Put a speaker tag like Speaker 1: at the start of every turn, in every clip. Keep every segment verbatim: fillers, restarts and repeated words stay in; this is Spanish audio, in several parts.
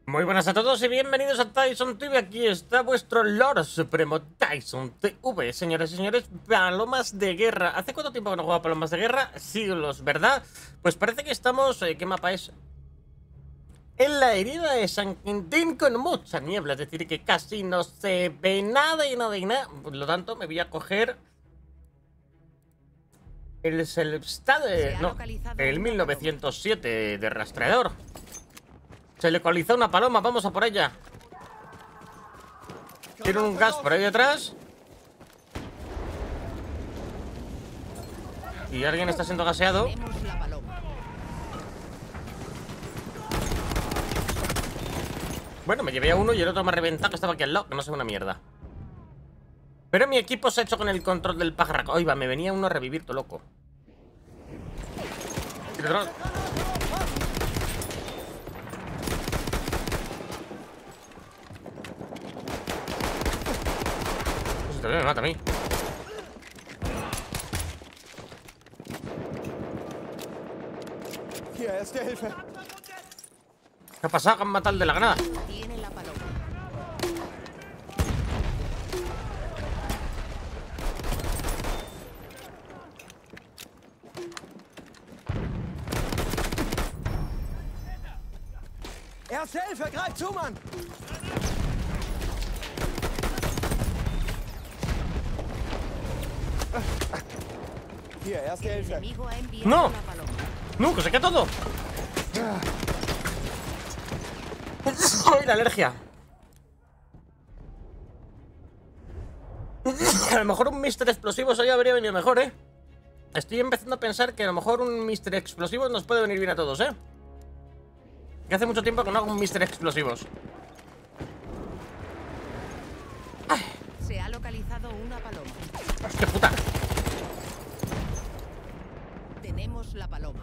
Speaker 1: Muy buenas a todos y bienvenidos a Tyson T V. Aquí está vuestro Lord Supremo Tyson T V. Señores y señores, palomas de guerra. ¿Hace cuánto tiempo que no juego a palomas de guerra? Siglos, ¿verdad? Pues parece que estamos... Eh, ¿Qué mapa es? En la herida de San Quintín con mucha niebla. Es decir, que casi no se ve nada y nada y nada. Por lo tanto, me voy a coger... El Selstad de... No, el mil novecientos siete de rastreador. Se localizó una paloma, vamos a por ella. Tiene un gas por ahí detrás. Y alguien está siendo gaseado. Bueno, me llevé a uno y el otro me ha reventado, que estaba aquí al lado, que no sé una mierda. Pero mi equipo se ha hecho con el control del pájaro. Oiga, me venía uno a revivir, todo loco. Me mata a mí. ¿Qué ha pasado? ¿Han matado al de la granada?
Speaker 2: Tiene la paloma.
Speaker 3: Erste Hilfe, greif zu, Mann! Hier, erste
Speaker 2: El
Speaker 3: Hilfe.
Speaker 2: enemigo ha enviado
Speaker 1: No.
Speaker 2: la paloma.
Speaker 1: ¡No, que se queda todo! ¡Ay, la alergia! A lo mejor un Mister Explosivos hoy habría venido mejor, ¿eh? Estoy empezando a pensar que a lo mejor un Mister Explosivos nos puede venir bien a todos, ¿eh? Que hace mucho tiempo que no hago un Mister Explosivos.
Speaker 2: Se ha localizado una paloma.
Speaker 1: ¡Hostia puta!
Speaker 2: Tenemos la paloma.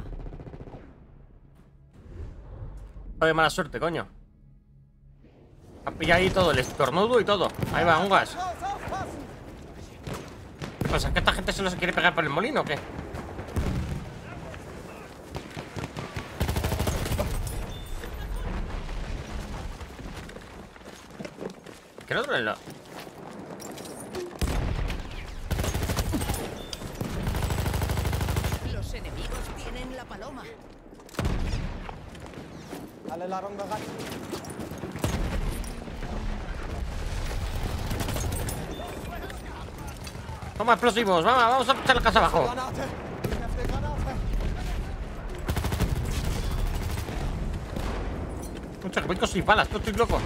Speaker 1: De mala suerte, coño. Ha pillado ahí todo, el estornudo y todo. Ahí va, un gas. ¿Qué pasa? ¿Que esta gente se los quiere pegar por el molino o qué? ¿Qué no duele?
Speaker 2: Los enemigos tienen la paloma.
Speaker 3: Alle Ladung bereit.
Speaker 1: Toma explosivos, vamos, vamos a echar la casa abajo.
Speaker 3: Granate! Heftige Granate!
Speaker 1: Mucho que voy con seis balas, tú estoy loco.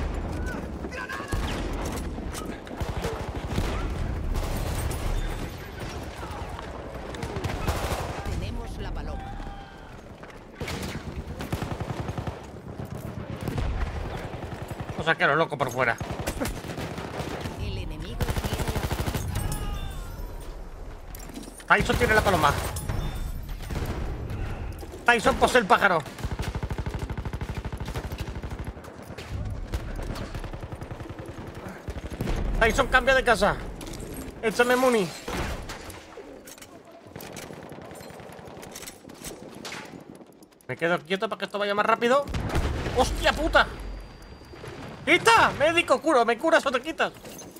Speaker 2: Tenemos la paloma.
Speaker 1: O sea, que lo loco por fuera.
Speaker 2: El enemigo tiene la
Speaker 1: Tyson tiene la paloma. Tyson posee el pájaro. Tyson cambia de casa. Échame muni. Me quedo quieto para que esto vaya más rápido. ¡Hostia puta! ¡Quita! ¡Médico, curo! ¿Me curas o te quitas?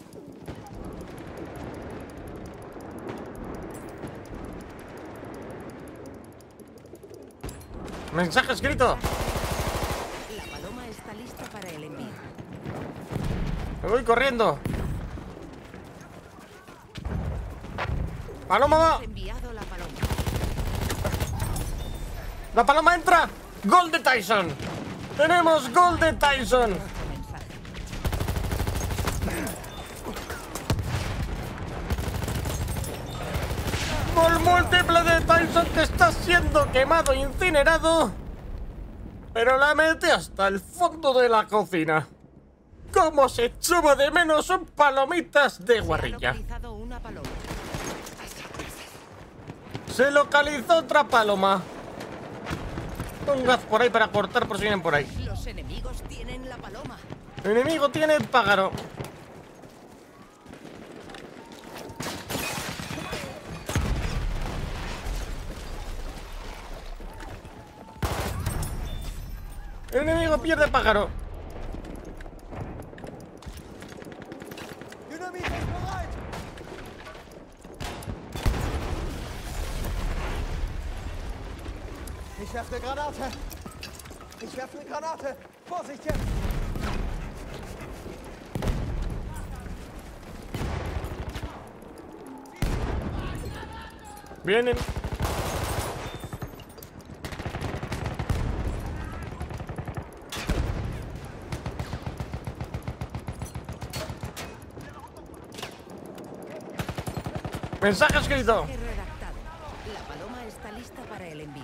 Speaker 1: Mensaje escrito.
Speaker 2: La paloma está lista para el envío.
Speaker 1: Me voy corriendo. Paloma va.
Speaker 2: Hemos enviado la paloma.
Speaker 1: La paloma entra. Gol de Tyson. Tenemos gol de Tyson.
Speaker 2: Otro mensaje.
Speaker 1: Gol múltiple de Tyson, que está siendo quemado e incinerado. Pero la mete hasta el fondo de la cocina. ¿Cómo se echaba de menos son palomitas de
Speaker 2: Se ha
Speaker 1: guarrilla?
Speaker 2: localizado una paloma.
Speaker 1: Se localizó otra paloma. Un gas por ahí para cortar por si vienen por ahí.
Speaker 2: Los enemigos tienen la paloma.
Speaker 1: El enemigo tiene el pájaro. El enemigo pierde pájaro.
Speaker 3: Ich werfe eine Granate. Ich werfe eine Granate. Vorsicht jetzt.
Speaker 1: Vienen. Mensaje escrito.
Speaker 2: Mensaje redactado. La paloma está lista para el envío.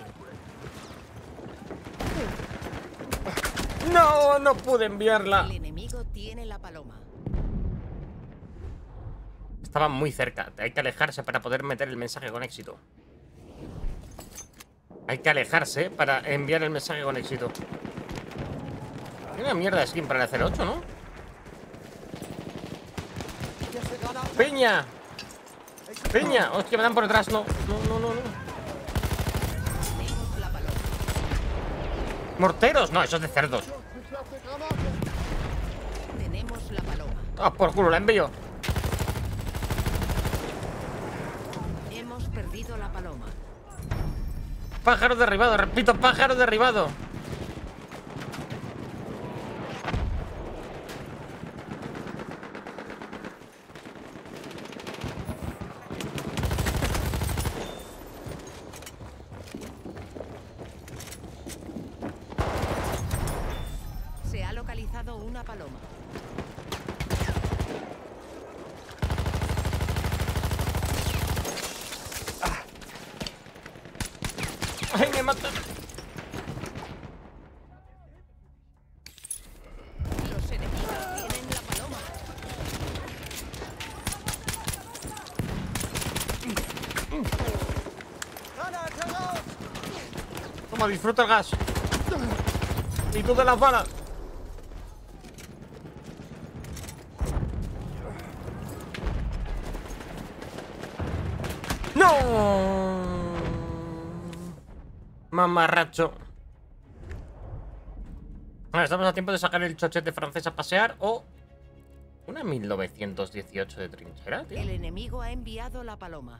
Speaker 1: No, no pude enviarla.
Speaker 2: El enemigo tiene la paloma.
Speaker 1: Estaba muy cerca. Hay que alejarse para poder meter el mensaje con éxito. Hay que alejarse para enviar el mensaje con éxito. Hay una mierda de skin para el cero ocho, ¿no?
Speaker 3: Hier ist eine Granate.
Speaker 1: ¡Peña! ¡Peña! Hostia, me dan por detrás. No, no, no, no, no.
Speaker 2: Tenemos la paloma.
Speaker 1: ¿Morteros? No, eso es de cerdos.
Speaker 3: Ich werfe eine Granate.
Speaker 2: Tenemos la paloma.
Speaker 1: Ah, por culo, la envío.
Speaker 2: Hemos perdido la paloma.
Speaker 1: Pájaro derribado, repito, pájaro derribado.
Speaker 2: Se ha localizado una paloma.
Speaker 1: ¡Ay, me matan!
Speaker 2: Los enemigos tienen la paloma.
Speaker 3: Granate raus.
Speaker 1: Toma, disfruta el gas. Y tú de las balas. ¡No! Mamarracho. Bueno, estamos a tiempo de sacar el chochete francés a pasear o una mil novecientos dieciocho de trinchera, tío.
Speaker 2: El enemigo ha enviado la paloma.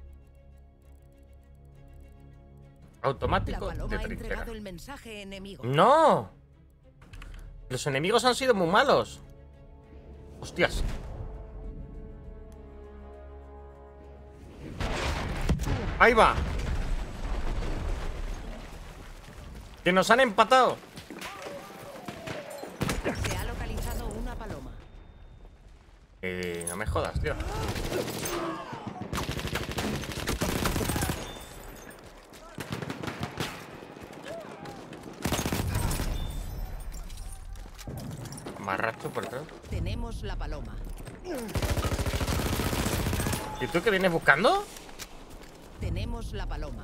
Speaker 2: La
Speaker 1: Automático
Speaker 2: paloma
Speaker 1: de
Speaker 2: ha
Speaker 1: trinchera.
Speaker 2: entregado el mensaje enemigo.
Speaker 1: ¡No! Los enemigos han sido muy malos. Hostias. Ahí va. Que nos han empatado.
Speaker 2: Se ha localizado una paloma.
Speaker 1: Eh, no me jodas, tío. Marracho por todo.
Speaker 2: Tenemos la paloma.
Speaker 1: ¿Y tú qué vienes buscando?
Speaker 2: Tenemos la paloma.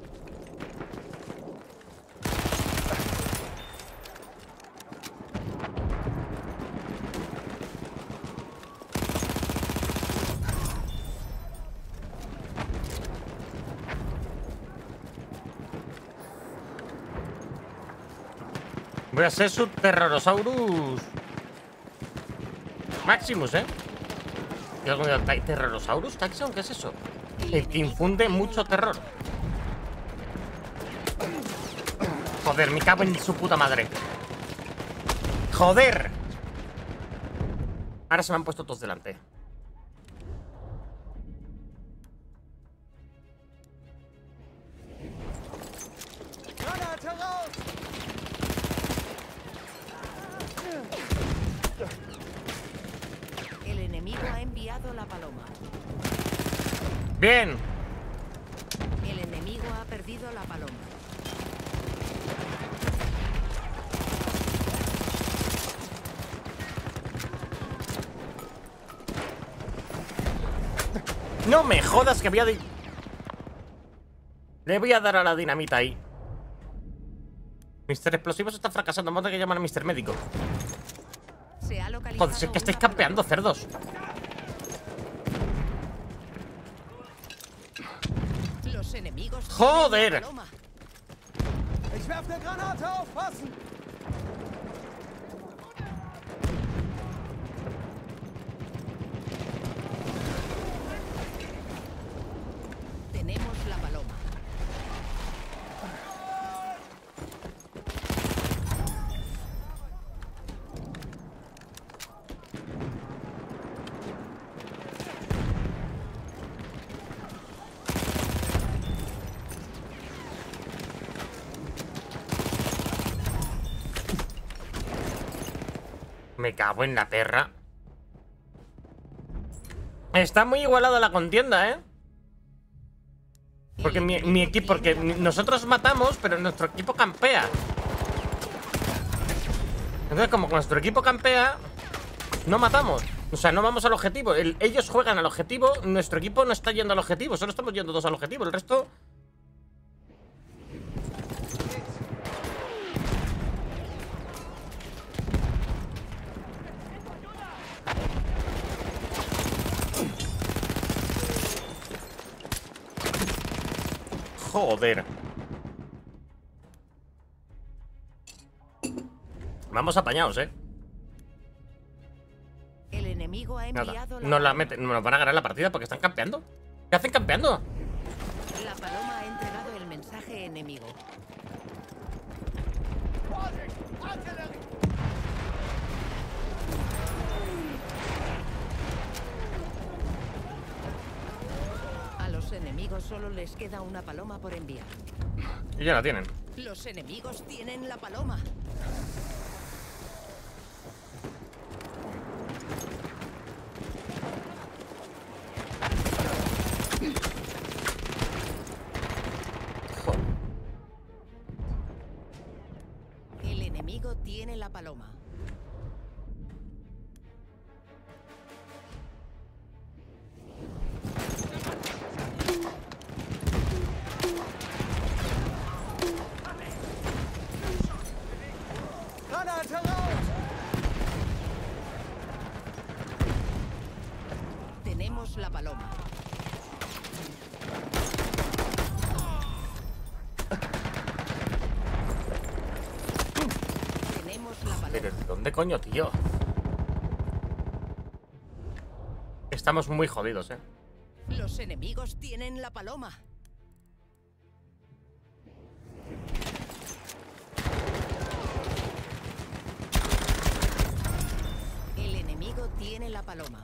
Speaker 1: Voy a ser su Terrorosaurus Maximus, ¿eh? ¿Y algún día hay Terrorosaurus Taxon? ¿Qué es eso? El que infunde mucho terror. Joder, me cago en su puta madre. ¡Joder! Ahora se me han puesto todos delante.
Speaker 3: Granate raus.
Speaker 2: El enemigo ha enviado la paloma.
Speaker 1: Bien.
Speaker 2: El enemigo ha perdido la paloma.
Speaker 1: No me jodas que voy a... di- Le voy a dar a la dinamita ahí. mister Explosivos está fracasando. Vamos a tener que llamar a mister Médico.
Speaker 2: Se ha localizado
Speaker 1: Joder, si es que estáis
Speaker 2: una
Speaker 1: campeando,
Speaker 2: paloma.
Speaker 1: cerdos.
Speaker 2: Los enemigos tienen
Speaker 1: Joder.
Speaker 2: la paloma.
Speaker 3: Ich werfe eine Granate. Aufpassen.
Speaker 2: Tenemos la paloma.
Speaker 1: Me cago en la perra. Está muy igualada la contienda, ¿eh? Porque mi, mi equipo, porque nosotros matamos, pero nuestro equipo campea. Entonces, como nuestro equipo campea, no matamos. O sea, no vamos al objetivo. El, ellos juegan al objetivo, nuestro equipo no está yendo al objetivo. Solo estamos yendo dos al objetivo. El resto... Joder. Vamos apañados, ¿eh?
Speaker 2: El enemigo ha
Speaker 1: Nada.
Speaker 2: enviado
Speaker 1: Nos la meten, nos van a ganar la partida porque están campeando. ¿Qué hacen campeando?
Speaker 2: La paloma ha entregado el mensaje enemigo. A los enemigos solo les queda una paloma por enviar.
Speaker 1: Y ya la tienen.
Speaker 2: Los enemigos tienen la paloma.
Speaker 1: Joder.
Speaker 2: El enemigo tiene la paloma.
Speaker 3: Granate raus!
Speaker 2: Tenemos la paloma. Tenemos la paloma.
Speaker 1: Pero ¿dónde coño, tío? Estamos muy jodidos, ¿eh?
Speaker 2: Los enemigos tienen la paloma. El enemigo tiene la paloma.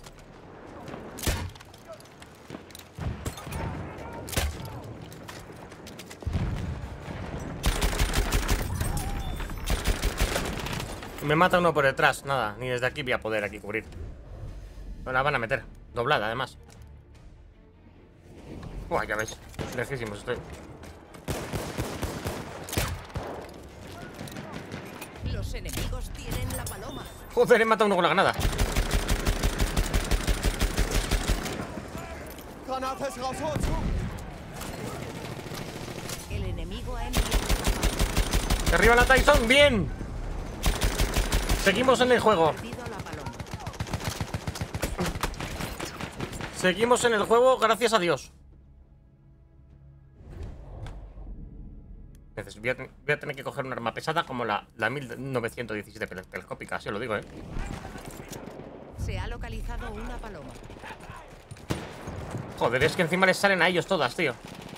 Speaker 1: Me mata uno por detrás. Nada, ni desde aquí voy a poder aquí cubrir. No la van a meter. Doblada, además. Buah, ya ves. Lejísimos estoy.
Speaker 2: Los enemigos tienen la paloma.
Speaker 1: Joder, he matado uno con la granada.
Speaker 3: Granate ist raus, hol zu!
Speaker 2: El enemigo ha enviado la paloma.
Speaker 1: ¡Arriba la Tyson! ¡Bien! Seguimos en el juego.
Speaker 2: Perdido la paloma.
Speaker 1: Seguimos en el juego, gracias a Dios. Neces- Voy a, ten- voy a tener que coger un arma pesada como la, la mil novecientos diecisiete tel- telescópica, así os lo digo, ¿eh?
Speaker 2: Se ha localizado una paloma.
Speaker 1: Joder, es que encima les salen a ellos todas, tío.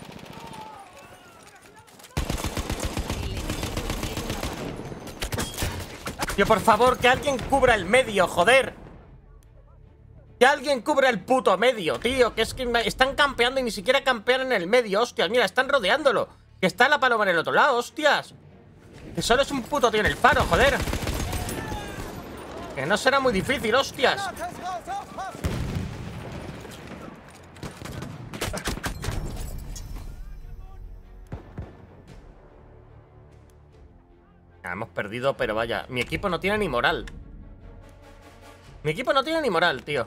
Speaker 2: El enemigo tiene la paloma.
Speaker 1: Tío, por favor, que alguien cubra el medio, joder. Que alguien cubra el puto medio, tío. Que es que me- están campeando y ni siquiera campean en el medio, hostias. Mira, están rodeándolo. Que está la paloma en el otro lado, hostias. Que solo es un puto tío en el faro, joder. Que no será muy difícil, hostias.
Speaker 3: Granate ist raus, aufpassen!
Speaker 1: Ah, hemos perdido, pero vaya. Mi equipo no tiene ni moral. Mi equipo no tiene ni moral, tío.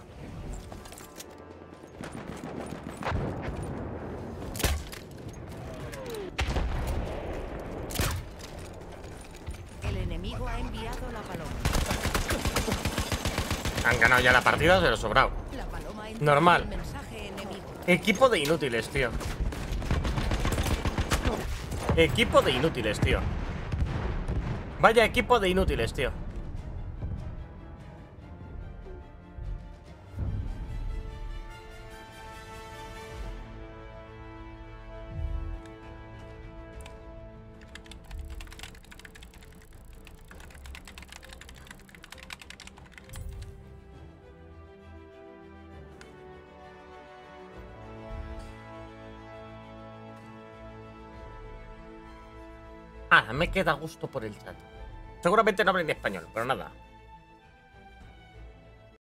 Speaker 2: El enemigo ha enviado la paloma.
Speaker 1: Han ganado ya la partida de lo sobrado.
Speaker 2: La paloma ha entregado
Speaker 1: Normal.
Speaker 2: el mensaje enemigo.
Speaker 1: Equipo de inútiles, tío. Equipo de inútiles, tío. Vaya equipo de inútiles, tío. Ah, me queda gusto por el chat. Seguramente no hablen español, pero nada.